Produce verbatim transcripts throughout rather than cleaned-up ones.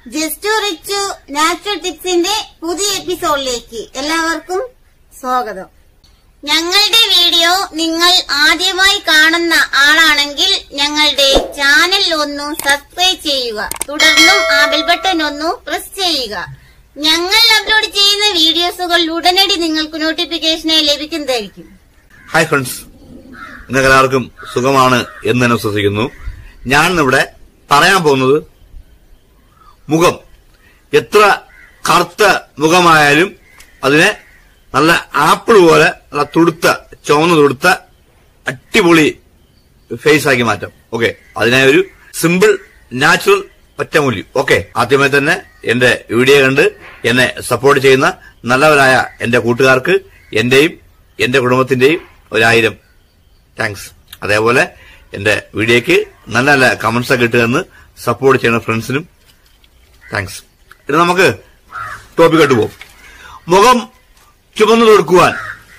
Just rich natural ടിപ്സിന്റെ പുതിയ എപ്പിസോഡിലേക്ക് എല്ലാവർക്കും സ്വാഗതം. ഞങ്ങളുടെ വീഡിയോ നിങ്ങൾ ആദ്യമായി കാണുന്ന ആളാണെങ്കിൽ ഞങ്ങളുടെ ചാനൽ ഒന്ന് സബ്സ്ക്രൈബ് ചെയ്യുക. തുടർന്നും ആ ബെൽ ബട്ടൺ ഒന്ന് പ്രസ് ചെയ്യുക. ഞങ്ങൾ അപ്ലോഡ് ചെയ്യുന്ന വീഡിയോസുകൾ ഉടനടി നിങ്ങൾക്ക് നോട്ടിഫിക്കേഷനായി ലഭിക്കുന്നതായിരിക്കും. ഹായ് ഫ്രണ്ട്സ്, നിങ്ങൾക്ക് എല്ലാവർക്കും സുഖമാണ് എന്ന് തന്നെ വിശ്വസിക്കുന്നു. ഞാൻ ഇവിടെ പറയാൻ പോകുന്നത് മുഖം എത്ര കറുത്ത മുഖമായാലും അതിനെ നല്ല ആപ്പിൾ പോലെ നല്ല തുടുത്ത ചുവന്ന തുടുത്ത അടിപൊളി ഫേസ് ആക്കി മാറ്റാം. ഓക്കെ, അതിനായി ഒരു സിമ്പിൾ നാച്ചുറൽ ഒറ്റമൂല്യം. ഓക്കെ, ആദ്യമായി തന്നെ എന്റെ വീഡിയോ കണ്ട് എന്നെ സപ്പോർട്ട് ചെയ്യുന്ന നല്ലവരായ എന്റെ കൂട്ടുകാർക്ക് എന്റെയും എന്റെ കുടുംബത്തിന്റെയും ഒരായിരം താങ്ക്സ്. അതേപോലെ എന്റെ വീഡിയോക്ക് നല്ല നല്ല കമന്റ്സ് ഒക്കെ ഇട്ടുതന്ന് സപ്പോർട്ട് ചെയ്യുന്ന ഫ്രണ്ട്സിനും താങ്ക്സ്. ഇത് നമുക്ക് ടോപ്പിക്കായിട്ട് പോകും. മുഖം ചുമന്നു കൊടുക്കുവാൻ,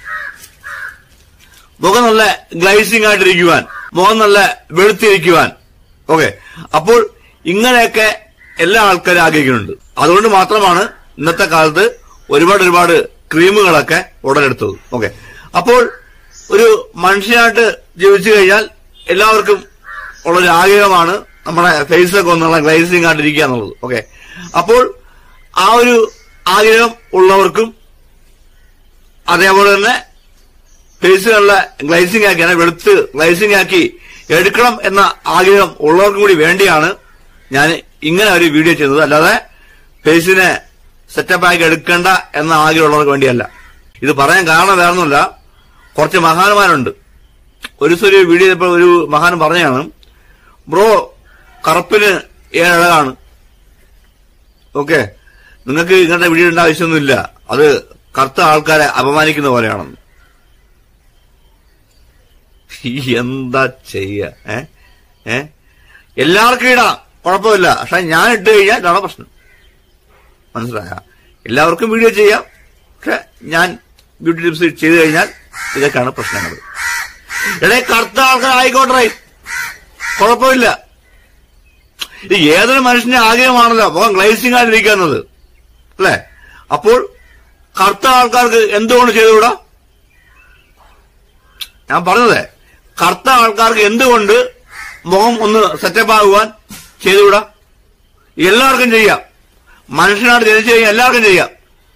മുഖം നല്ല ഗ്ലൈസിംഗ് ആയിട്ടിരിക്കുവാൻ, മുഖം നല്ല വെളുത്തിരിക്കുവാൻ. ഓക്കെ, അപ്പോൾ ഇങ്ങനെയൊക്കെ എല്ലാ ആൾക്കാരും ആഗ്രഹിക്കുന്നുണ്ട്. അതുകൊണ്ട് മാത്രമാണ് ഇന്നത്തെ കാലത്ത് ഒരുപാട് ഒരുപാട് ക്രീമുകളൊക്കെ ഉടലെടുത്തത്. ഓക്കെ, അപ്പോൾ ഒരു മനുഷ്യനായിട്ട് ജീവിച്ചു കഴിഞ്ഞാൽ എല്ലാവർക്കും ഉള്ളൊരു ആഗ്രഹമാണ് നമ്മുടെ ഫേസൊക്കെ ഒന്നുള്ള ഗ്ലൈസിംഗ് ആയിട്ടിരിക്കുക എന്നുള്ളത്. ഓക്കെ, അപ്പോൾ ആ ഒരു ആഗ്രഹം ഉള്ളവർക്കും അതേപോലെ തന്നെ ഫേസ് നല്ല ഗ്ലൈസിംഗ് ആക്കി വെളുത്ത് ഗ്ലൈസിംഗ് ആക്കി എടുക്കണം എന്ന ആഗ്രഹം ഉള്ളവർക്കും കൂടി വേണ്ടിയാണ് ഞാൻ ഇങ്ങനെ ഒരു വീഡിയോ ചെയ്യുന്നത്. അല്ലാതെ ഫേസിനെ സെറ്റപ്പ് ആക്കി എടുക്കേണ്ട എന്ന ആഗ്രഹമുള്ളവർക്ക് വേണ്ടിയല്ല. ഇത് പറയാൻ കാരണം വേറൊന്നുമില്ല, കുറച്ച് മഹാന്മാരുണ്ട്. ഒരു ദിവസം ഒരു വീഡിയോ ഇപ്പോൾ ഒരു മഹാൻ പറഞ്ഞാണ്, ബ്രോ കറുപ്പിന് ഏഴഴകാണ്. ഓക്കെ, നിങ്ങൾക്ക് ഇങ്ങനത്തെ വീഡിയോ ഇടേണ്ട ആവശ്യമൊന്നുമില്ല, അത് കറുത്ത ആൾക്കാരെ അപമാനിക്കുന്ന പോലെയാണെന്ന്. എന്താ ചെയ്യ ഏ ഏ എല്ലാവർക്കും ഇടാം, കുഴപ്പമില്ല. പക്ഷെ ഞാൻ ഇട്ട് കഴിഞ്ഞാൽ ഇതാണ് പ്രശ്നം. മനസ്സിലായ? എല്ലാവർക്കും വീഡിയോ ചെയ്യാം, പക്ഷെ ഞാൻ ബ്യൂട്ടി ടിപ്സ് ചെയ്തു കഴിഞ്ഞാൽ ഇതൊക്കെയാണ് പ്രശ്നങ്ങൾ. ഇടയിൽ കറുത്ത ആൾക്കാർ ആയിക്കോട്ടെ, കുഴപ്പമില്ല. ഇത് ഏതൊരു മനുഷ്യന്റെ ആഗ്രഹമാണല്ലോ മുഖം ഗ്ലൈസിംഗ് ആയിട്ടിരിക്കുന്നത്, അല്ലെ? അപ്പോൾ കറുത്ത ആൾക്കാർക്ക് എന്തുകൊണ്ട് ചെയ്തുകൂടാ? ഞാൻ പറഞ്ഞത്, കറുത്ത ആൾക്കാർക്ക് എന്തുകൊണ്ട് മുഖം ഒന്ന് സെറ്റപ്പ് ആകുവാൻ ചെയ്തുകൂടാ? എല്ലാവർക്കും ചെയ്യാം. മനുഷ്യനായിട്ട് ജനിച്ചു കഴിഞ്ഞാൽ എല്ലാവർക്കും ചെയ്യാം.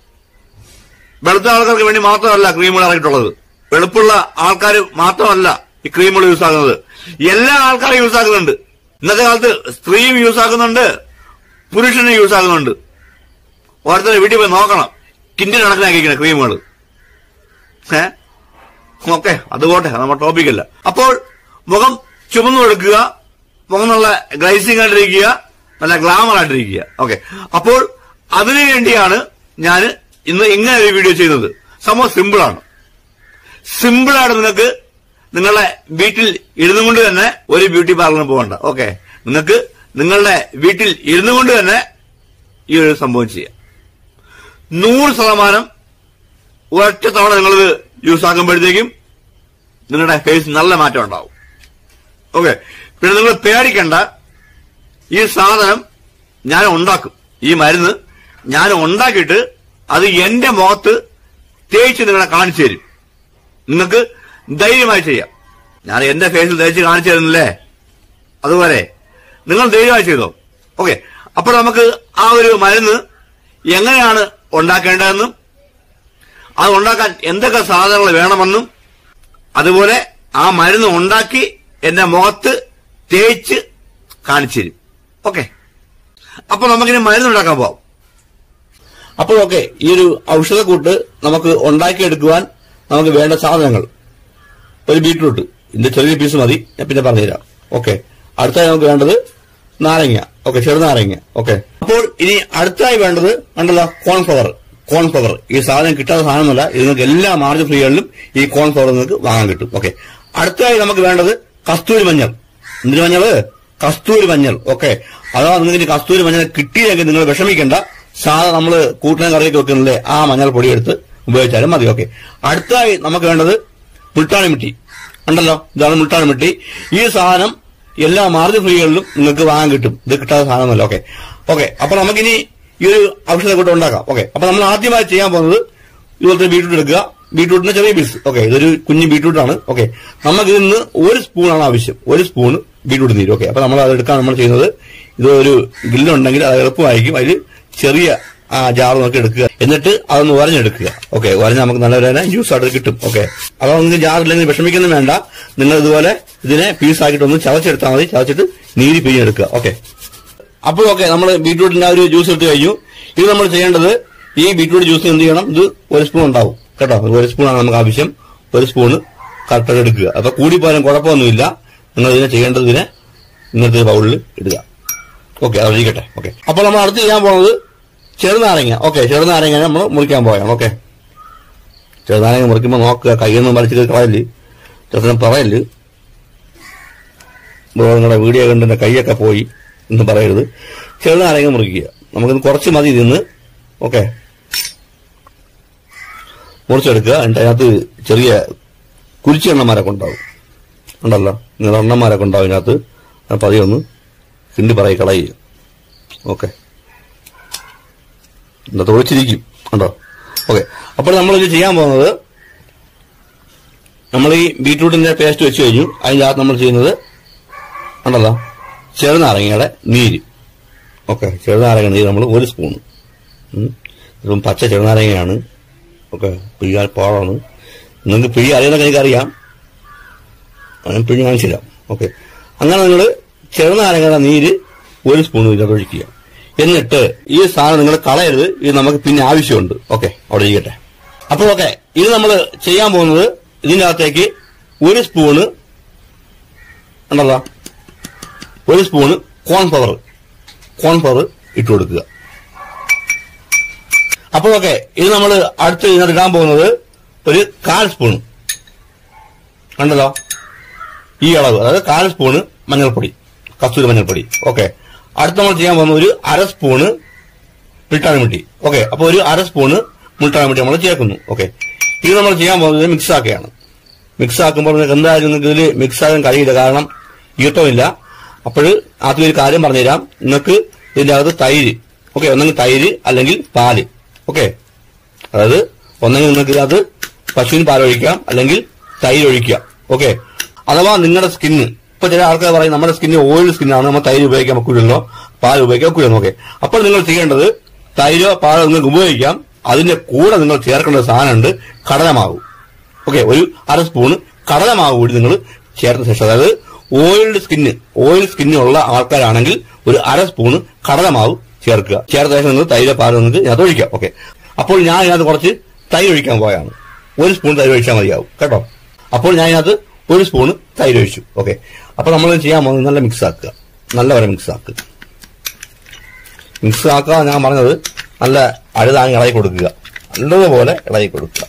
വെളുത്ത ആൾക്കാർക്ക് വേണ്ടി മാത്രമല്ല ക്രീമുകൾ ഇറങ്ങിയിട്ടുള്ളത്. വെളുപ്പുള്ള ആൾക്കാർ മാത്രമല്ല ഈ ക്രീമുകൾ യൂസ് ആക്കുന്നത്, എല്ലാ ആൾക്കാരും യൂസ് ആക്കുന്നുണ്ട്. ഇന്നത്തെ കാലത്ത് സ്ത്രീയും യൂസ് ആക്കുന്നുണ്ട്, പുരുഷനും യൂസ് ആക്കുന്നുണ്ട്. ഓരോരുത്തരുടെ വീട്ടിൽ പോയി നോക്കണം, കിൻഡിൽ കണക്കിനാക്കിയിരിക്കുന്ന ക്രീമുകൾ. ഏഹ് ഓക്കെ, അതുപോട്ടെ, നമ്മുടെ ടോപ്പിക്കല്ല. അപ്പോൾ മുഖം ചുമന്നു കൊടുക്കുക, മുഖം നല്ല ഗ്ലൈസിംഗ് ആയിട്ടിരിക്കുക, നല്ല ഗ്ലാമർ ആയിട്ടിരിക്കുക. ഓക്കെ, അപ്പോൾ അതിനു വേണ്ടിയാണ് ഞാൻ ഇന്ന് ഇങ്ങനെ ഒരു വീഡിയോ ചെയ്യുന്നത്. സംഭവം സിമ്പിളാണ്. സിമ്പിളായിട്ട് നിങ്ങൾക്ക് നിങ്ങളുടെ വീട്ടിൽ ഇരുന്നു കൊണ്ട് തന്നെ ഒരു ബ്യൂട്ടി പാർലറിന് പോകണ്ട. ഓക്കെ, നിങ്ങൾക്ക് നിങ്ങളുടെ വീട്ടിൽ ഇരുന്നു കൊണ്ട് തന്നെ ഈ ഒരു സംഭവം ചെയ്യാം. നൂറ് ശതമാനം ഒറ്റ തവണ നിങ്ങളിത് യൂസ് ആക്കുമ്പോഴത്തേക്കും നിങ്ങളുടെ ഫേസ് നല്ല മാറ്റം ഉണ്ടാവും. ഓക്കെ, പിന്നെ നിങ്ങൾ പേടിക്കണ്ട, ഈ സാധനം ഞാൻ ഉണ്ടാക്കും. ഈ മരുന്ന് ഞാൻ ഉണ്ടാക്കിയിട്ട് അത് എന്റെ മുഖത്ത് തേച്ച് നിങ്ങളെ കാണിച്ചു തരും. നിങ്ങൾക്ക് ധൈര്യമായി ചെയ്യാം. ഞാൻ എന്റെ ഫേസിൽ തേച്ച് കാണിച്ചു തരുന്നില്ലേ, അതുപോലെ നിങ്ങൾ ധൈര്യമായി ചെയ്തോ. ഓക്കെ, അപ്പോൾ നമുക്ക് ആ ഒരു മരുന്ന് എങ്ങനെയാണ് ഉണ്ടാക്കേണ്ടതെന്നും അത് ഉണ്ടാക്കാൻ എന്തൊക്കെ സാധനങ്ങൾ വേണമെന്നും അതുപോലെ ആ മരുന്ന് ഉണ്ടാക്കി എന്റെ മുഖത്ത് തേച്ച് കാണിച്ചു തരും. ഓക്കെ, അപ്പൊ നമുക്കിനി മരുന്ന് ഉണ്ടാക്കാൻ പോവാം. അപ്പോൾ ഓക്കെ, ഈ ഒരു ഔഷധക്കൂട്ട് നമുക്ക് ഉണ്ടാക്കിയെടുക്കുവാൻ നമുക്ക് വേണ്ട സാധനങ്ങൾ: ഒരു ബീറ്റ്റൂട്ട്, ഇതിന്റെ ചെറിയ പീസ് മതി, ഞാൻ പിന്നെ പറഞ്ഞുതരാം. ഓക്കെ, അടുത്തായി നമുക്ക് വേണ്ടത് നാരങ്ങ. ഓക്കെ, ചെറുനാരങ്ങ. ഓക്കെ, അപ്പോൾ ഇനി അടുത്തായി വേണ്ടത് ഉണ്ടല്ലോ കോൺഫ്ലവർ. കോൺഫ്ലവർ ഈ സാധനം കിട്ടാത്ത സാധനമൊന്നുമല്ല, ഇത് നിങ്ങൾക്ക് എല്ലാ മാർജ് ഫ്രീകളിലും ഈ കോൺഫ്ലവർ നിങ്ങൾക്ക് വാങ്ങാൻ കിട്ടും. ഓക്കെ, അടുത്തായി നമുക്ക് വേണ്ടത് കസ്തൂരി മഞ്ഞൾ. എന്തിനു മഞ്ഞൾ? കസ്തൂരി മഞ്ഞൾ. ഓക്കെ, അഥവാ നിങ്ങൾക്ക് കസ്തൂരി മഞ്ഞൾ കിട്ടിയില്ലെങ്കിൽ നിങ്ങൾ വിഷമിക്കേണ്ട, സാധാ നമ്മള് കൂട്ടിനും കറിയൊക്കെ വെക്കുന്നില്ലേ ആ മഞ്ഞൾ പൊടി എടുത്ത് ഉപയോഗിച്ചാലും മതി. ഓക്കെ, അടുത്തായി നമുക്ക് വേണ്ടത് മുൾട്ടാണി മിട്ടി ഉണ്ടല്ലോ, ഇതാണ് മുൾട്ടാണി മിട്ടി. ഈ സാധനം എല്ലാ മാർജിൻ ഫ്രീകളിലും നിങ്ങൾക്ക് വാങ്ങാൻ കിട്ടും. ഇത് കിട്ടാത്ത സാധനമല്ല. ഓക്കെ ഓക്കെ അപ്പൊ നമുക്കിനി ഈ ഒരു ഔഷധം കൂടെ ഉണ്ടാക്കാം. ഓക്കെ അപ്പൊ നമ്മൾ ആദ്യമായി ചെയ്യാൻ പോകുന്നത് ഇതുപോലത്തെ ബീട്രൂട്ട് എടുക്കുക. ബീട്രൂട്ടിന്റെ ചെറിയ പീസ്. ഓക്കെ ഇതൊരു കുഞ്ഞു ബീട്രൂട്ടാണ്. ഓക്കെ നമുക്ക് ഇതിന് ഒരു സ്പൂണാണ് ആവശ്യം. ഒരു സ്പൂൺ ബീട്രൂട്ട് നീര്. ഓക്കെ അപ്പൊ നമ്മൾ അത് എടുക്കാൻ നമ്മൾ ചെയ്യുന്നത് ഇതൊരു ഗ്രില്ലുണ്ടെങ്കിൽ അത് എളുപ്പമായിരിക്കും. അതിൽ ചെറിയ ആ ജാർ നോക്കി എടുക്കുക. എന്നിട്ട് അതൊന്ന് ഉരഞ്ഞെടുക്കുക. ഓക്കെ ഉരഞ്ഞ് നമുക്ക് നല്ലൊരു തന്നെ ജ്യൂസ് ആയിട്ട് കിട്ടും. ഓക്കെ അപ്പൊ നിങ്ങൾക്ക് ജാറില്ലെങ്കിൽ വിഷമിക്കൊന്നും വേണ്ട. നിങ്ങൾ ഇതുപോലെ ഇതിനെ പീസാക്കിയിട്ട് ഒന്ന് ചവച്ചെടുത്താൽ മതി. ചവച്ചിട്ട് നീര് പിഴിഞ്ഞെടുക്കുക. ഓക്കെ അപ്പോൾ ഓക്കെ നമ്മൾ ബീട്രൂട്ടിന്റെ ആ ഒരു ജ്യൂസ് എടുത്ത് കഴിഞ്ഞു. ഇത് നമ്മൾ ചെയ്യേണ്ടത് ഈ ബീട്രൂട്ട് ജ്യൂസ് എന്ത് ചെയ്യണം, ഇത് ഒരു സ്പൂൺ ഉണ്ടാവും കേട്ടോ. ഒരു സ്പൂണാണ് നമുക്ക് ആവശ്യം. ഒരു സ്പൂണ് കറക്റ്റായിട്ട് എടുക്കുക. അപ്പൊ കൂടിപ്പോയാലും കുഴപ്പമൊന്നുമില്ല. നിങ്ങൾ ഇതിനെ ചെയ്യേണ്ടത് ഇതിനെ ഇന്നത്തെ ബൗളിൽ ഇടുക. ഓക്കെ അത് ഇരിക്കട്ടെ. ഓക്കെ അപ്പോൾ നമ്മൾ അടുത്ത് ചെയ്യാൻ പോകുന്നത് ചെറുനാരങ്ങ. ഓക്കെ ചെറുനാരങ്ങ നമ്മൾ മുറിക്കാൻ പോയാണ്. ഓക്കെ ചെറുനാരങ്ങ മുറിക്കുമ്പോൾ നോക്കുക, കയ്യൊന്നും വലിച്ചിട്ട് കളയല്, ചെറുപ്പം പറയല്. നിങ്ങളുടെ വീഡിയോ കണ്ട് എന്റെ കൈയൊക്കെ പോയി എന്ന് പറയരുത്. ചെറുനാരങ്ങ മുറിക്കുക. നമുക്കിന്ന് കുറച്ച് മതി ഇതിന്ന്. ഓക്കെ മുറിച്ചെടുക്കുക. എന്നിട്ട് അതിനകത്ത് ചെറിയ കുരിച്ചി എണ്ണന്മാരൊക്കെ ഉണ്ടാവും ഉണ്ടല്ലോ, നിങ്ങൾ എണ്ണന്മാരൊക്കെ ഉണ്ടാവും ഇതിനകത്ത്. പതിയൊന്ന് കിണ്ടി പറയി കളയുക. ഓക്കെ എന്താ തൊഴിച്ചിരിക്കും ഉണ്ടോ. ഓക്കെ അപ്പോൾ നമ്മളിത് ചെയ്യാൻ പോകുന്നത്, നമ്മൾ ഈ ബീട്രൂട്ടിന്റെ പേസ്റ്റ് വെച്ച് കഴിഞ്ഞു. അതിൻ്റെ അകത്ത് നമ്മൾ ചെയ്യുന്നത് ഉണ്ടല്ലോ ചെറുനാരങ്ങയുടെ നീര്. ഓക്കെ ചെറുനാരങ്ങ നീര് നമ്മൾ ഒരു സ്പൂണ്. ഇപ്പം പച്ച ചെറുനാരങ്ങയാണ്. ഓക്കെ പിഴിയാൻ പാടാണ്. നിങ്ങൾക്ക് പിഴി അറിയാമെന്നൊക്കെ എനിക്കറിയാം. ഞാൻ പിഴി കാണിച്ചില്ല. ഓക്കെ അങ്ങനെ നിങ്ങൾ ചെറുനാരങ്ങയുടെ നീര് ഒരു സ്പൂൺ ഇതിനകത്ത് ഒഴിക്കുക. എന്നിട്ട് ഈ സാധനം നിങ്ങൾ കളയരുത്. ഇത് നമുക്ക് പിന്നെ ആവശ്യമുണ്ട്. ഓക്കെ അവിടെ ഇരിക്കട്ടെ. അപ്പോൾ ഓക്കെ ഇത് നമ്മൾ ചെയ്യാൻ പോകുന്നത്, ഇതിൻ്റെ അകത്തേക്ക് ഒരു സ്പൂണ് ഉണ്ടല്ലോ ഒരു സ്പൂണ് കോൺഫ്ലവർ കോൺഫ്ലവർ ഇട്ട് കൊടുക്കുക. അപ്പോഴൊക്കെ ഇത് നമ്മൾ അടുത്ത് ഇതിനകത്ത് ഇടാൻ പോകുന്നത് ഒരു കാൽ സ്പൂൺ കണ്ടല്ലോ ഈ അളവ്, അതായത് കാൽ സ്പൂണ് മഞ്ഞൾപ്പൊടി, കസ്തൂരി മഞ്ഞൾപ്പൊടി. ഓക്കെ അടുത്ത് നമ്മൾ ചെയ്യാൻ പോകുന്ന ഒരു അര സ്പൂണ് മുൾട്ടാണി മിട്ടി. ഓക്കെ അപ്പൊ ഒരു അര സ്പൂണ് മുൾട്ടാണി മിട്ടി നമ്മൾ ചേർക്കുന്നു. ഓക്കെ ഇത് നമ്മൾ ചെയ്യാൻ പോകുന്നത് മിക്സ് ആക്കുകയാണ്. മിക്സ് ആക്കുമ്പോൾ നിങ്ങൾക്ക് എന്തായാലും നിങ്ങൾക്ക് ഇതിൽ മിക്സ് ആകാൻ കഴിയില്ല, കാരണം ഈട്ടമില്ല. അപ്പോൾ ആദ്യം ഒരു കാര്യം പറഞ്ഞുതരാം. നിങ്ങൾക്ക് ഇതിന്റെ അകത്ത് തൈര്, ഓക്കെ ഒന്നെങ്കിൽ തൈര് അല്ലെങ്കിൽ പാല്. ഓക്കെ അതായത് ഒന്നെങ്കിൽ നിങ്ങൾക്ക് ഇതിനകത്ത് പശുവിന് പാൽ ഒഴിക്കാം, അല്ലെങ്കിൽ തൈര് ഒഴിക്കാം. ഓക്കെ അഥവാ നിങ്ങളുടെ സ്കിന്ന്, ഇപ്പൊ ചില ആൾക്കാർ പറയും നമ്മുടെ സ്കിന്ന് ഓയിൽ സ്കിന്നാണ്, നമ്മൾ തൈര് ഉപയോഗിക്കാൻ ഒക്കില്ലല്ലോ, പാൽ ഉപയോഗിക്കാൻ ഒക്കില്ലെന്നോ. ഓക്കെ അപ്പോൾ നിങ്ങൾ ചെയ്യേണ്ടത് തൈരോ പാലോ നിങ്ങൾക്ക് ഉപയോഗിക്കാം. അതിന്റെ കൂടെ നിങ്ങൾ ചേർക്കേണ്ട സാധനമുണ്ട് കടലമാവ്. ഓക്കെ ഒരു അര സ്പൂണ് കടലമാവ് കൂടി നിങ്ങൾ ചേർത്ത ശേഷം, അതായത് ഓയിൽഡ് സ്കിന്ന് ഓയിൽ സ്കിന്നുള്ള ആൾക്കാരാണെങ്കിൽ ഒരു അര സ്പൂണ് കടലമാവ് ചേർക്കുക. ചേർത്ത ശേഷം നിങ്ങൾ തൈര് പാൽ നിങ്ങൾക്ക് ഇതിനകത്ത് ഒഴിക്കാം. ഓക്കെ അപ്പോൾ ഞാൻ ഇതിനകത്ത് കുറച്ച് തൈര് ഒഴിക്കാൻ പോയാണ്. ഒരു സ്പൂൺ തൈര് ഒഴിച്ചാൽ മതിയാവും കേട്ടോ. അപ്പോൾ ഞാൻ ഇതിനകത്ത് ഒരു സ്പൂണ് തൈര് ഒഴിച്ചു. ഓക്കെ അപ്പൊ നമ്മൾ ചെയ്യാൻ പോകുന്നത് നല്ല മിക്സ് ആക്കുക, നല്ലവരെ മിക്സ് ആക്കുക. മിക്സ് ആക്കുക ഞാൻ പറഞ്ഞത് നല്ല അഴുതാങ്ങി ഇളകി കൊടുക്കുക, നല്ലതുപോലെ ഇളകി കൊടുക്കുക.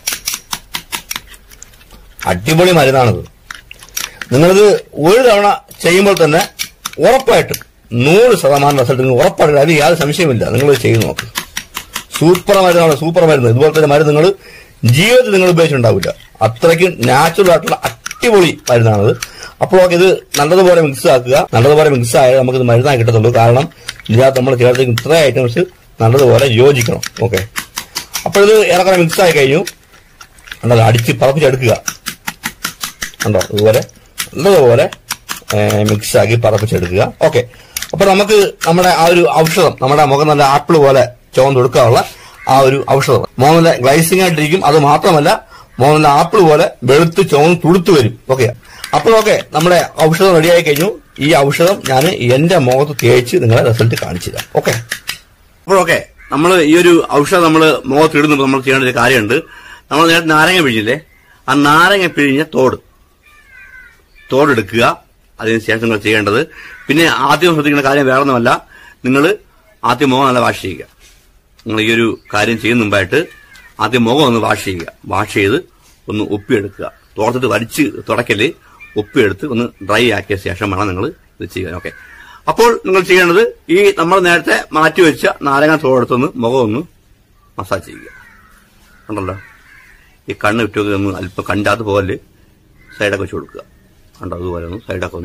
അടിപൊളി മരുന്നാണിത്. നിങ്ങളിത് ഒരു തവണ ചെയ്യുമ്പോൾ തന്നെ ഉറപ്പായിട്ടും നൂറ് ശതമാനം റിസൾട്ട് നിങ്ങൾ ഉറപ്പായിട്ട്, അതിൽ യാതൊരു സംശയമില്ല. നിങ്ങൾ ചെയ്ത് നോക്ക്. സൂപ്പർ മരുന്നാണ്, സൂപ്പർ മരുന്ന്. ഇതുപോലത്തെ മരുന്ന് നിങ്ങൾ ജീവിതത്തിൽ നിങ്ങൾ ഉപയോഗിച്ചിട്ടുണ്ടാവില്ല. അത്രയ്ക്കും നാച്ചുറൽ ആയിട്ടുള്ള അടിപൊളി മരുന്നാണത്. അപ്പോൾ ഇത് നല്ലതുപോലെ മിക്സ് ആക്കുക. നല്ലതുപോലെ മിക്സ് ആയാൽ നമുക്കിത് മരുന്നായി കിട്ടത്തുള്ളൂ. കാരണം ഇതിനകത്ത് നമ്മൾ ചേർത്ത് ഇത്ര ഐറ്റംസ് നല്ലതുപോലെ യോജിക്കണം. ഓക്കെ അപ്പോൾ ഇത് ഏറെക്കുറെ മിക്സ് ആയി കഴിഞ്ഞു. കണ്ടോ അടിച്ച് പറപ്പിച്ചെടുക്കുക. കണ്ടോ ഇതുപോലെ നല്ലതുപോലെ മിക്സ് ആക്കി പറപ്പിച്ചെടുക്കുക. ഓക്കെ അപ്പൊ നമുക്ക് നമ്മുടെ ആ ഒരു ഔഷധം, നമ്മുടെ മുഖം നല്ല ആപ്പിൾ പോലെ ചുവന്ന് കൊടുക്കാനുള്ള ആ ഒരു ഔഷധം മുഖം നല്ല ഗ്ലൈസിംഗ് ആയിട്ടിരിക്കും. അത് മാത്രമല്ല മുഖം നല്ല ആപ്പിൾ പോലെ വെളുത്ത് ചുവന്ന് തുടുത്തു വരും. ഓക്കെ അപ്പോഴൊക്കെ നമ്മുടെ ഔഷധം റെഡിയായി കഴിഞ്ഞു. ഈ ഔഷധം ഞാൻ എന്റെ മുഖത്ത് തേച്ച് നിങ്ങളെ റിസൾട്ട് കാണിച്ചു തരാം. ഓക്കെ അപ്പോഴൊക്കെ നമ്മൾ ഈ ഒരു ഔഷധം നമ്മൾ മുഖത്ത് ഇടുന്നപ്പോൾ നമ്മൾ ചെയ്യേണ്ട ഒരു കാര്യമുണ്ട്. നമ്മൾ നേരത്തെ നാരങ്ങ പിഴിഞ്ഞില്ലേ, ആ നാരങ്ങ പിഴിഞ്ഞ തോട് തോടെടുക്കുക. അതിനുശേഷം നിങ്ങൾ ചെയ്യേണ്ടത്, പിന്നെ ആദ്യം ശ്രദ്ധിക്കേണ്ട കാര്യം വേറൊന്നുമല്ല, നിങ്ങൾ ആദ്യം മുഖം നല്ല വാഷ് ചെയ്യുക. നിങ്ങൾ ഈ ഒരു കാര്യം ചെയ്യുന്ന മുമ്പായിട്ട് ആദ്യം മുഖം ഒന്ന് വാഷ് ചെയ്യുക. വാഷ് ചെയ്ത് ഒന്ന് ഒപ്പിയെടുക്കുക. തോർത്തിട്ട് വലിച്ച് തുടക്കല് ഒപ്പിയെടുത്ത് ഒന്ന് ഡ്രൈ ആക്കിയ ശേഷം വേണം നിങ്ങൾ ഇത് ചെയ്യുക. ഓക്കെ അപ്പോൾ നിങ്ങൾ ചെയ്യേണ്ടത്, ഈ നമ്മൾ നേരത്തെ മാറ്റിവെച്ച നാരങ്ങ തോടെടുത്തൊന്ന് മുഖം ഒന്ന് മസാജ് ചെയ്യുക. കണ്ടല്ലോ ഈ കണ്ണ് വിട്ടൊക്കെ ഒന്ന് അല്പം കണ്ടാത്ത പോലെ സൈഡൊക്കെ വെച്ച് കൊടുക്കുക. കണ്ടോ അതുപോലെ ഒന്ന് സൈഡൊക്കെ ഒന്ന്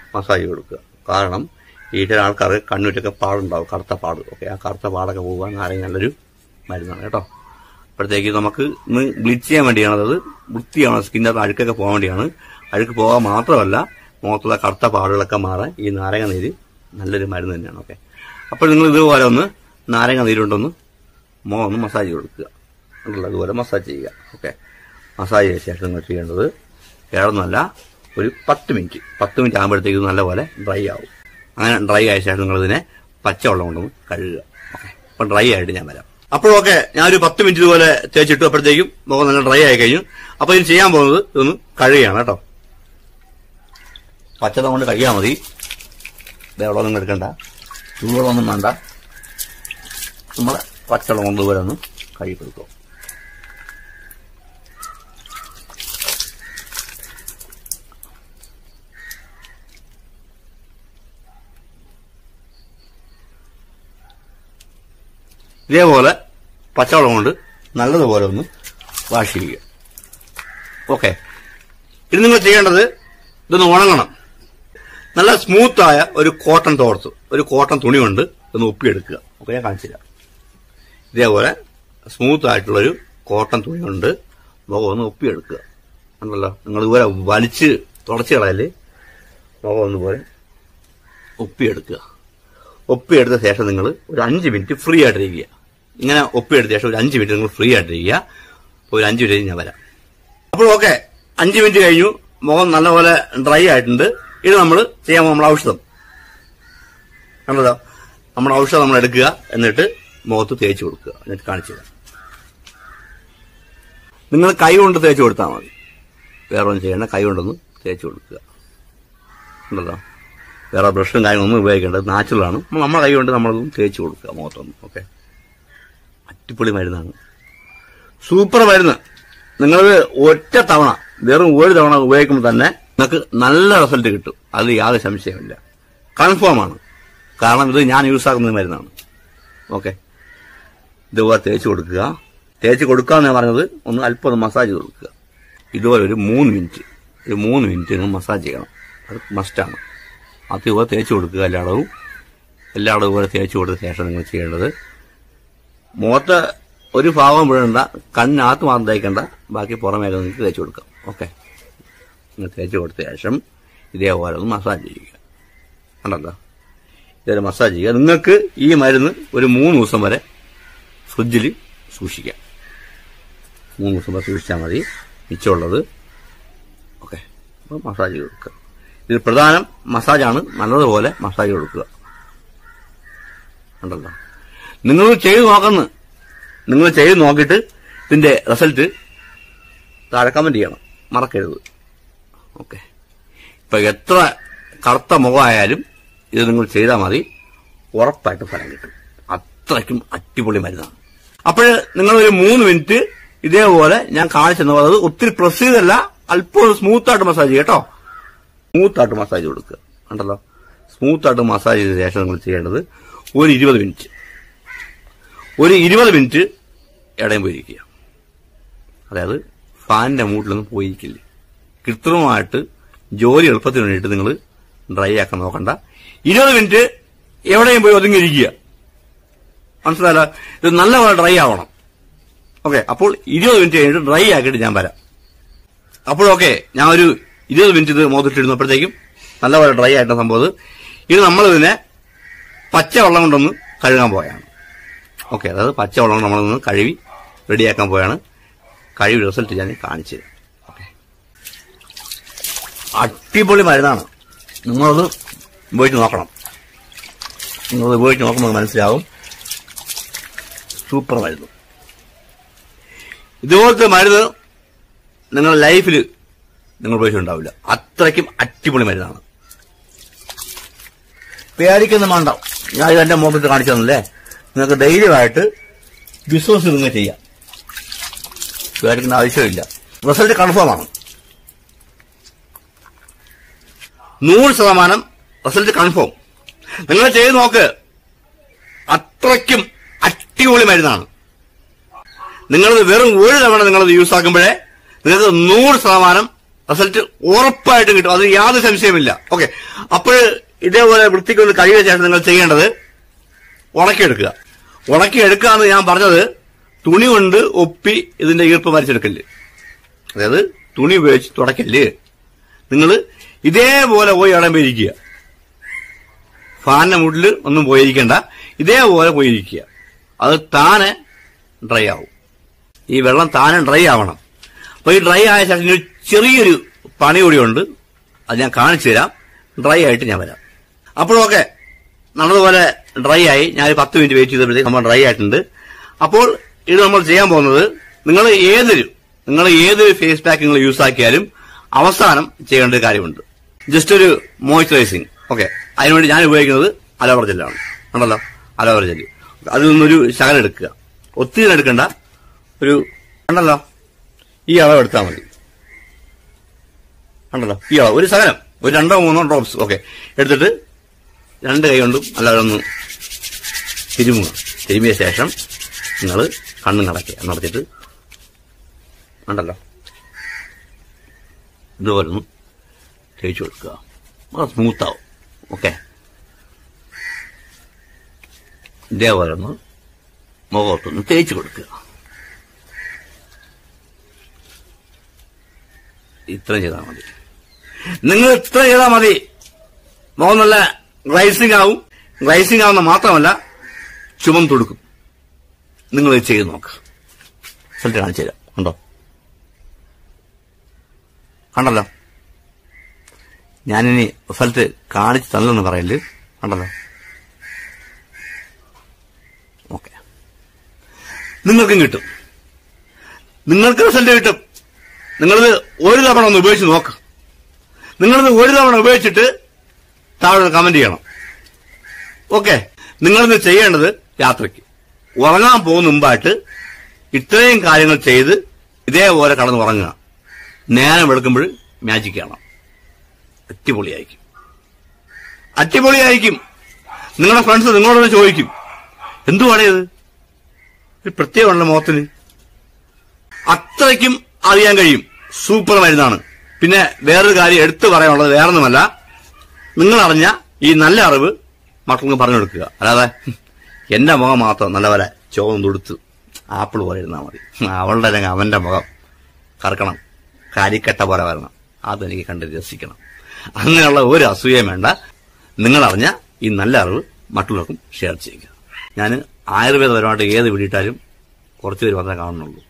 മസാജ് കൊടുക്കുക. കാരണം ഈ ചില ആൾക്കാർക്ക് കണ്ണൂറ്റൊക്കെ പാടുണ്ടാവും, കറുത്ത പാട്. ഓക്കെ, ആ കറുത്ത പാടൊക്കെ പോകാൻ നാരങ്ങ നല്ലൊരു മരുന്നാണ് കേട്ടോ. അപ്പോഴത്തേക്ക് നമുക്ക് ഇന്ന് ബ്ലീച്ച് ചെയ്യാൻ വേണ്ടിയാണ്, അത് വൃത്തിയാണ്, സ്കിന്നിൻ്റെ അഴുക്കൊക്കെ പോകാൻ വേണ്ടിയാണ്. അഴുക്ക് പോകാൻ മാത്രമല്ല, മുഖത്തുള്ള കറുത്ത പാടുകളൊക്കെ മാറാൻ ഈ നാരങ്ങ നീര് നല്ലൊരു മരുന്ന് തന്നെയാണ്. ഓക്കെ, അപ്പോൾ നിങ്ങൾ ഇതുപോലെ ഒന്ന് നാരങ്ങ നീരുകൊണ്ടൊന്ന് മുഖം ഒന്ന് മസാജ് കൊടുക്കുക. ഉണ്ടല്ലോ, അതുപോലെ മസാജ് ചെയ്യുക. ഓക്കെ, മസാജ് ചെയ്ത ശേഷം നിങ്ങൾ ചെയ്യേണ്ടത് വേറൊന്നുമല്ല, ഒരു പത്ത് മിനിറ്റ് പത്ത് മിനിറ്റ് ആകുമ്പോഴത്തേക്ക് നല്ലപോലെ ഡ്രൈ ആവും. അങ്ങനെ ഡ്രൈ ആയ ശേഷം നിങ്ങളിതിനെ പച്ചവെള്ളം കൊണ്ടൊന്ന് കഴുകുക. ഓക്കെ, അപ്പം ഡ്രൈ ആയിട്ട് ഞാൻ വരാം. അപ്പോഴൊക്കെ ഞാനൊരു പത്ത് മിനിറ്റ് ഇതുപോലെ തേച്ചിട്ടു. അപ്പോഴത്തേക്കും മുഖം നല്ല ഡ്രൈ ആയി കഴിഞ്ഞു. അപ്പോൾ ഇത് ചെയ്യാൻ പോകുന്നത് ഇതൊന്ന് കഴുകുകയാണ് കേട്ടോ. പച്ചവെള്ളം കൊണ്ട് കഴുകിയാൽ മതി, വെള്ളമൊന്നും എടുക്കണ്ട, ചൂടുവെള്ളമൊന്നും വേണ്ട. നമ്മൾ പച്ചവെള്ളം കൊണ്ട് ഇതുപോലെ ഒന്ന് കഴുകി കൊടുക്കും. ഇതേപോലെ പച്ചവെള്ളം കൊണ്ട് നല്ലതുപോലെ ഒന്ന് വാഷ് ചെയ്യുക. ഓക്കെ, ഇത് നിങ്ങൾ ചെയ്യേണ്ടത് ഇതൊന്ന് ഉണങ്ങണം. നല്ല സ്മൂത്തായ ഒരു കോട്ടൺ തോർത്ത്, ഒരു കോട്ടൺ തുണി കൊണ്ട് ഒന്ന് ഒപ്പിയെടുക്കുക. ഓക്കെ, ഞാൻ കാണിച്ചു തരാം. ഇതേപോലെ സ്മൂത്ത് ആയിട്ടുള്ളൊരു കോട്ടൺ തുണി കൊണ്ട് മുഖം ഒന്ന് ഒപ്പിയെടുക്കുക. ഉണ്ടല്ലോ, നിങ്ങൾ ഇതുപോലെ വലിച്ച് തുടച്ച് കളയല്, മുഖം ഒന്നുപോലെ ഒപ്പിയെടുക്കുക. ഒപ്പിയെടുത്ത ശേഷം നിങ്ങൾ ഒരു അഞ്ച് മിനിറ്റ് ഫ്രീ ആയിട്ടിരിക്കുക. ഇങ്ങനെ ഒപ്പിയെടുത്ത ശേഷം ഒരു അഞ്ച് മിനിറ്റ് നിങ്ങൾ ഫ്രീ ആയിട്ടിരിക്കുക. അപ്പോൾ ഒരു അഞ്ച് മിനിറ്റ് ഞാൻ വരാം. അപ്പോൾ ഓക്കെ, അഞ്ച് മിനിറ്റ് കഴിഞ്ഞു, മുഖം നല്ലപോലെ ഡ്രൈ ആയിട്ടുണ്ട്. ഇത് നമ്മൾ ചെയ്യാൻ നമ്മൾ ഔഷധം കണ്ടല്ലോ, നമ്മുടെ ഔഷധം നമ്മൾ എടുക്കുക, എന്നിട്ട് മുഖത്ത് തേച്ച് കൊടുക്കുക. എന്നിട്ട് കാണിച്ചു തരാം. നിങ്ങൾ കൈ കൊണ്ട് തേച്ച് കൊടുത്താൽ മതി, വേറെ ഒന്നും ചെയ്യണ്ട. കൈ കൊണ്ടൊന്ന് തേച്ച് കൊടുക്കുക. ഉണ്ടല്ലോ, വേറെ ബ്രഷും കാര്യങ്ങളൊന്നും ഉപയോഗിക്കേണ്ടത് നാച്ചുറലാണ്. നമ്മുടെ കൈ കൊണ്ട് നമ്മളൊന്നും തേച്ച് കൊടുക്കുക മുഖത്തൊന്നും. ഓക്കെ, അടിപൊളി മരുന്നാണ്, സൂപ്പർ മരുന്ന്. നിങ്ങൾ ഒറ്റ തവണ, വെറും ഒരു തവണ ഉപയോഗിക്കുമ്പോൾ തന്നെ നിങ്ങൾക്ക് നല്ല റിസൾട്ട് കിട്ടും. അതിൽ യാതൊരു സംശയമില്ല, കൺഫേമാണ്. കാരണം ഇത് ഞാൻ യൂസ് ആക്കുന്ന മരുന്നാണ്. ഓക്കെ, ഇതുപോലെ തേച്ച് കൊടുക്കുക. തേച്ച് കൊടുക്കുക എന്ന് പറഞ്ഞത് ഒന്ന് അല്പം മസാജ് കൊടുക്കുക. ഇതുപോലെ ഒരു മൂന്ന് മിനിറ്റ് ഒരു മൂന്ന് മിനിറ്റ് നിങ്ങൾ മസാജ് ചെയ്യണം, അത് മസ്റ്റാണ്. അതുപോലെ തേച്ച് കൊടുക്കുക. എല്ലായിടവും എല്ലായിടവും ഇതുപോലെ തേച്ച് കൊടുത്ത ശേഷം നിങ്ങൾ ചെയ്യേണ്ടത് മുഖത്ത് ഒരു ഭാഗം വിടണ്ട, കണ്ണിനകത്ത് മാത്രം തേക്കേണ്ട, ബാക്കി പുറമേ നിങ്ങൾക്ക് തേച്ച് കൊടുക്കാം. ഓക്കെ, നിങ്ങൾ തേച്ച് കൊടുത്ത ശേഷം ഇതേപോലെ ഒന്ന് മസാജ് ചെയ്യുക. കണ്ടല്ലോ, ഇതേപോലെ മസാജ് ചെയ്യുക. നിങ്ങൾക്ക് ഈ മരുന്ന് ഒരു മൂന്ന് ദിവസം വരെ ഫ്രിഡ്ജിൽ സൂക്ഷിക്കാം. മൂന്ന് ദിവസം വരെ സൂക്ഷിച്ചാൽ മതി, മിച്ചമുള്ളത്. ഓക്കെ, അപ്പോൾ മസാജ് കൊടുക്കുക. ഇത് പ്രധാനം മസാജാണ്, നല്ലതുപോലെ മസാജ് കൊടുക്കുക. ഉണ്ടല്ലോ, നിങ്ങൾ ചെയ്ത് നോക്കുന്നു. നിങ്ങൾ ചെയ്ത് നോക്കിയിട്ട് ഇതിന്റെ റിസൾട്ട് താഴെ കമന്റ് ചെയ്യണം, മറക്കരുത്. ഓക്കെ, ഇപ്പൊ എത്ര കറുത്ത മുഖമായാലും ഇത് നിങ്ങൾ ചെയ്താൽ മതി, ഉറപ്പായിട്ട് ഫലം കിട്ടും. അത്രയ്ക്കും അടിപൊളി മരുന്നാണ്. അപ്പോൾ നിങ്ങൾ ഒരു മൂന്ന് മിനിറ്റ് ഇതേപോലെ ഞാൻ കാണിച്ചെന്ന് പറഞ്ഞത് ഒത്തിരി പ്രസ് ചെയ്തല്ല, അല്പം സ്മൂത്തായിട്ട് മസാജ് ചെയ്യുക കേട്ടോ. സ്മൂത്തായിട്ട് മസാജ് കൊടുക്കുക. ഉണ്ടല്ലോ, സ്മൂത്തായിട്ട് മസാജ് ചെയ്ത ശേഷം നിങ്ങൾ ചെയ്യേണ്ടത് ഒരു ഇരുപത് മിനിറ്റ് ഒരു ഇരുപത് മിനിറ്റ് ഇടയും പോയിരിക്കുക. അതായത് ഫാനിന്റെ മൂട്ടിലൊന്നും പോയിരിക്കില്ല. കൃത്രിമമായിട്ട് ജോലി എളുപ്പത്തിന് വേണ്ടിയിട്ട് നിങ്ങൾ ഡ്രൈ ആക്കാൻ നോക്കണ്ട. ഇരുപത് മിനിറ്റ് എവിടെയും പോയി ഒതുങ്ങിയിരിക്കുക. മനസ്സിലായല്ലോ, ഇത് നല്ലപോലെ ഡ്രൈ ആവണം. ഓക്കെ, അപ്പോൾ ഇരുപത് മിനിറ്റ് കഴിഞ്ഞിട്ട് ഡ്രൈ ആക്കിയിട്ട് ഞാൻ വരാം. അപ്പോഴൊക്കെ ഞാൻ ഒരു ഇരുപത് മിനിറ്റ് ഇത് മുഖത്തിട്ടിരുന്നപ്പോഴത്തേക്കും നല്ലപോലെ ഡ്രൈ ആയിട്ടാണ് സംഭവം. ഇത് നമ്മളിതിനെ പച്ചവെള്ളം കൊണ്ടൊന്ന് കഴുകാൻ പോയാണ്. ഓക്കെ, അതായത് പച്ചവെള്ളം നമ്മളൊന്ന് കഴുകി റെഡിയാക്കാൻ പോയാണ്. കഴുകി റിസൾട്ട് ഞാൻ കാണിച്ചു തരാം. ഓക്കെ, അടിപൊളി മരുന്നാണ്. നിങ്ങളത് ഉപയോഗിച്ച് നോക്കണം. നിങ്ങളത് ഉപയോഗിച്ച് നോക്കുമ്പോൾ മനസ്സിലാവും, സൂപ്പർ മരുന്ന്. ഇതുപോലത്തെ മരുന്ന് നിങ്ങളുടെ ലൈഫിൽ നിങ്ങൾ ഉപയോഗിച്ചിട്ടുണ്ടാവില്ല. അത്രയ്ക്കും അടിപൊളി മരുന്നാണ്. പേടിക്കുന്ന വേണ്ട, ഞാൻ ഇത് എന്റെ മുഖത്ത് കാണിച്ചു തന്നല്ലേ. നിങ്ങൾക്ക് ധൈര്യമായിട്ട് ബിസിനസ് നിങ്ങൾ ചെയ്യാം, പേടിക്കുന്ന ആവശ്യമില്ല. റിസൾട്ട് കൺഫേമാണ്, നൂറ് ശതമാനം റിസൾട്ട് കൺഫേം. നിങ്ങൾ ചെയ്ത് നോക്ക്, അത്രയ്ക്കും അടിപൊളി മരുന്നാണ്. നിങ്ങളത് വെറും ഒരു തവണ നിങ്ങളത് യൂസ് ആക്കുമ്പോഴേ നിങ്ങൾക്ക് നൂറ് ശതമാനം റിസൾട്ട് ഉറപ്പായിട്ടും കിട്ടും, അത് യാതൊരു സംശയമില്ല. ഓക്കെ, അപ്പോൾ ഇതേപോലെ വൃത്തിക്കൊന്ന് കഴിയുന്ന ശേഷം നിങ്ങൾ ചെയ്യേണ്ടത് ഉണക്കിയെടുക്കുക. ഉണക്കിയെടുക്കുക എന്ന് ഞാൻ പറഞ്ഞത് തുണി കൊണ്ട് ഒപ്പി ഇതിന്റെ ഈർപ്പ് വലിച്ചെടുക്കല്, അതായത് തുണി ഉപയോഗിച്ച് തുടക്കല്. നിങ്ങൾ ഇതേപോലെ പോയി ഇടംപേരിക്കുക, ഫാനിന്റെ മുകളിൽ ഒന്നും പോയിരിക്കണ്ട, ഇതേപോലെ പോയിരിക്കുക. അത് താനെ ഡ്രൈ ആവും. ഈ വെള്ളം താനെ ഡ്രൈ ആവണം. അപ്പൊ ഈ ഡ്രൈ ആയ ശേഷം ചെറിയൊരു പണി കൂടിയുണ്ട്, അത് ഞാൻ കാണിച്ചു തരാം. ഡ്രൈ ആയിട്ട് ഞാൻ വരാം. അപ്പോഴൊക്കെ നല്ലതുപോലെ ഡ്രൈ ആയി. ഞാൻ ഒരു പത്ത് മിനിറ്റ് വെയിറ്റ് ചെയ്തപ്പോഴത്തേക്ക് നമ്മൾ ഡ്രൈ ആയിട്ടുണ്ട്. അപ്പോൾ ഇത് നമ്മൾ ചെയ്യാൻ പോകുന്നത്, നിങ്ങൾ ഏതൊരു നിങ്ങൾ ഏതൊരു ഫേസ് പാക്ക് നിങ്ങൾ യൂസ് ആക്കിയാലും അവസാനം ചെയ്യേണ്ട ഒരു കാര്യമുണ്ട്, ജസ്റ്റ് ഒരു മോയ്സ്ചറൈസിങ്. ഓക്കെ, അതിനുവേണ്ടി ഞാൻ ഉപയോഗിക്കുന്നത് അലോവേറ ജെല്ലാണ്. ഉണ്ടല്ലോ, അലോവേറ ജെല്ല്. അതിൽ നിന്നൊരു ശകലം എടുക്കുക, ഒത്തിരി എടുക്കണ്ട, ഒരു ഉണ്ടല്ലോ ഈ അളവ് എടുത്താൽ മതി. ഉണ്ടല്ലോ ഈ അളവ്, ഒരു ശകലം, ഒരു രണ്ടോ മൂന്നോ ഡ്രോപ്സ്. ഓക്കെ, എടുത്തിട്ട് രണ്ട് കൈ കൊണ്ടും അല്ലാതെ ഒന്ന് തിരുമുക. തിരുമിയ ശേഷം നിങ്ങൾ കണ്ണും കടക്കുക നടത്തിയിട്ട് ഉണ്ടല്ലോ ഇതുപോലെ ഒന്ന് തേച്ചു കൊടുക്കുക. അത് സ്മൂത്താവും. ഓക്കെ, ഇതേപോലെ ഒന്ന് മുഖത്തൊന്ന് തേച്ച് കൊടുക്കുക. ഇത്രയും ചെയ്താൽ മതി. നിങ്ങൾ ഇത്ര ചെയ്താൽ മതി, മുഖം നല്ല ഗ്ലൈസിംഗ് ആവും. ഗ്ലൈസിംഗ് ആവുന്ന മാത്രമല്ല ചുമം തൊടുക്കും. നിങ്ങൾ ഇത് ചെയ്ത് നോക്ക്. റിസൾട്ട് കാണിച്ചു തരാം. കണ്ടോ, കണ്ടല്ലോ. ഞാനിനി റിസൾട്ട് കാണിച്ച് തന്നെന്ന് പറയല്. കണ്ടല്ലോ. ഓക്കെ, നിങ്ങൾക്കും കിട്ടും, നിങ്ങൾക്ക് റിസൾട്ട് കിട്ടും. നിങ്ങളിത് ഒരു തവണ ഒന്ന് ഉപയോഗിച്ച് നോക്ക്. നിങ്ങളിത് ഒരു തവണ ഉപയോഗിച്ചിട്ട് താഴെ കമന്റ് ചെയ്യണം. ഓക്കെ, നിങ്ങളിത് ചെയ്യേണ്ടത് രാത്രിക്ക് ഉറങ്ങാൻ പോകുന്ന മുമ്പായിട്ട് ഇത്രയും കാര്യങ്ങൾ ചെയ്ത് ഇതേപോലെ കടന്ന് ഉറങ്ങുക. നേരം വെളുക്കുമ്പോൾ മാജിക് കാണാം. അടിപൊളിയായിരിക്കും, അടിപൊളിയായിരിക്കും. നിങ്ങളുടെ ഫ്രണ്ട്സ് നിങ്ങളോട് ചോദിക്കും, എന്തുവാണ് ഇത്, ഒരു പ്രത്യേകമുള്ള മുഖത്തിന്. അത്രയ്ക്കും അറിയാൻ കഴിയും. സൂപ്പർ മരുന്നാണ്. പിന്നെ വേറൊരു കാര്യം എടുത്തു പറയാനുള്ളത് വേറൊന്നുമല്ല, നിങ്ങളറിഞ്ഞ ഈ നല്ല അറിവ് മക്കൾക്ക് പറഞ്ഞു കൊടുക്കുക. അല്ലാതെ എന്റെ മുഖം മാത്രം നല്ലപോലെ ചോന്ന് തൊടുത്ത് ആപ്പിൾ പോലെ ഇരുന്നാൽ മതി, അവളുടെ അല്ലെങ്കിൽ അവന്റെ മുഖം കറക്കണം, കരിക്കട്ട പോലെ വരണം, അതെനിക്ക് കണ്ട് രസിക്കണം. അങ്ങനെയുള്ള ഒരു അസൂയം വേണ്ട. നിങ്ങളറിഞ്ഞ ഈ നല്ല അറിവ് മറ്റുള്ളവർക്കും ഷെയർ ചെയ്യുക. ഞാൻ ആയുർവേദപരമായിട്ട് ഏത് വീടിയിട്ടാലും കുറച്ചു പേര് മാത്രമേ കാണുന്നുള്ളൂ,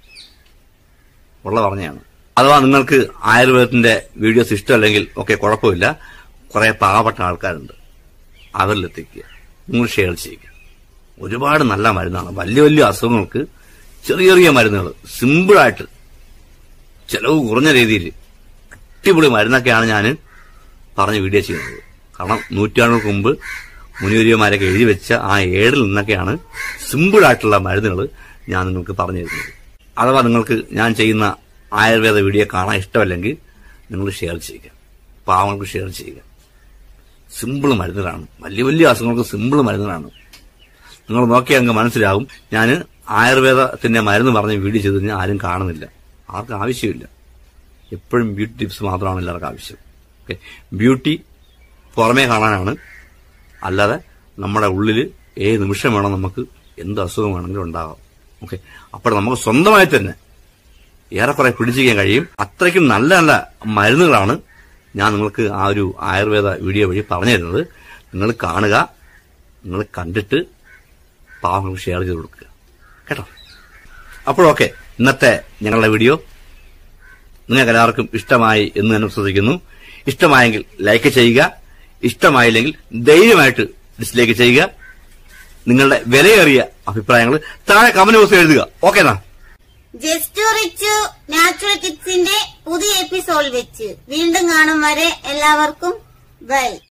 ഉള്ള പറഞ്ഞതാണ്. അഥവാ നിങ്ങൾക്ക് ആയുർവേദത്തിന്റെ വീഡിയോസ് ഇഷ്ടമല്ലെങ്കിൽ ഒക്കെ കുഴപ്പമില്ല, കുറെ പാവപ്പെട്ട ആൾക്കാരുണ്ട്, അവരിലെത്തിക്കുക, നിങ്ങൾ ഷെയർ ചെയ്യുക. ഒരുപാട് നല്ല മരുന്നാണ്. വലിയ വലിയ അസുഖങ്ങൾക്ക് ചെറിയ ചെറിയ മരുന്നുകൾ, സിമ്പിളായിട്ട് ചെലവ് കുറഞ്ഞ രീതിയിൽ അടിപൊളി മരുന്നൊക്കെയാണ് ഞാൻ പറഞ്ഞ് വീഡിയോ ചെയ്യുന്നത്. കാരണം നൂറ്റാണ്ടുകൾക്ക് മുമ്പ് മുനിവര്യന്മാരൊക്കെ എഴുതി വെച്ച ആ ഏടിൽ നിന്നൊക്കെയാണ് സിമ്പിളായിട്ടുള്ള മരുന്നുകൾ ഞാൻ നിങ്ങൾക്ക് പറഞ്ഞു തരുന്നത്. അഥവാ നിങ്ങൾക്ക് ഞാൻ ചെയ്യുന്ന ആയുർവേദ വീഡിയോ കാണാൻ ഇഷ്ടമല്ലെങ്കിൽ നിങ്ങൾ ഷെയർ ചെയ്യുക, പാവങ്ങൾക്ക് ഷെയർ ചെയ്യുക. സിമ്പിൾ മരുന്നുകളാണ്, വലിയ വലിയ അസുഖങ്ങൾക്ക് സിമ്പിൾ മരുന്നുകളാണ്. നിങ്ങൾ നോക്കിയാൽ അങ്ങ് മനസ്സിലാവും. ഞാൻ ആയുർവേദത്തിന്റെ മരുന്ന് പറഞ്ഞ് വീഡിയോ ചെയ്ത് കഴിഞ്ഞാൽ ആരും കാണുന്നില്ല, ആർക്കും ആവശ്യമില്ല. എപ്പോഴും ബ്യൂട്ടി ടിപ്സ് മാത്രമാണ് എല്ലാവർക്കും ആവശ്യം. ഓക്കെ, ബ്യൂട്ടി പുറമേ കാണാനാണ്, അല്ലാതെ നമ്മുടെ ഉള്ളിൽ ഏത് നിമിഷം വേണം നമുക്ക് എന്ത് അസുഖം വേണമെങ്കിലും ഉണ്ടാകാം. ഓക്കെ, അപ്പോൾ നമുക്ക് സ്വന്തമായി തന്നെ ഏറെക്കുറെ പിടിച്ചിരിക്കാൻ കഴിയും. അത്രയ്ക്കും നല്ല നല്ല മരുന്നുകളാണ് ഞാൻ നിങ്ങൾക്ക് ആ ഒരു ആയുർവേദ വീഡിയോ വഴി പറഞ്ഞു തരുന്നത്. നിങ്ങൾ കാണുക, നിങ്ങൾ കണ്ടിട്ട് പാവങ്ങൾക്ക് ഷെയർ ചെയ്ത് കൊടുക്കുക കേട്ടോ. അപ്പോഴൊക്കെ ഇന്നത്തെ ഞങ്ങളുടെ വീഡിയോ നിങ്ങൾക്ക് എല്ലാവർക്കും ഇഷ്ടമായി എന്ന് തന്നെ വിശ്വസിക്കുന്നു. ഇഷ്ടമായെങ്കിൽ ലൈക്ക് ചെയ്യുക, ഇഷ്ടമായില്ലെങ്കിൽ ധൈര്യമായിട്ട് ഡിസ്ലൈക്ക് ചെയ്യുക. നിങ്ങളുടെ വിലയേറിയ അഭിപ്രായങ്ങൾ താഴെ കമന്റ് ബോക്സിൽ എഴുതുക. ഓക്കെ എന്നാ, ജസ്റ്റ് റിച്ച് നാച്ചുറൽ ടിപ്സിന്റെ പുതിയ എപ്പിസോഡ് വെച്ച് വീണ്ടും കാണും വരെ എല്ലാവർക്കും ബൈ.